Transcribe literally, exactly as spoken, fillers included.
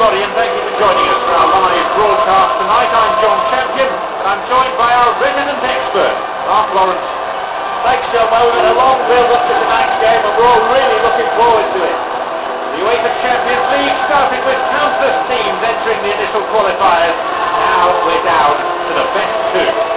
everybody, and thank you for joining us for our live broadcast tonight. I'm John Champion, and I'm joined by our resident expert, Mark Lawrence. Thanks, John. Well, we've had a long build-up to tonight's game, and we're all really looking forward to it. The UEFA Champions League started with countless teams entering the initial qualifiers. Now we're down to the best two.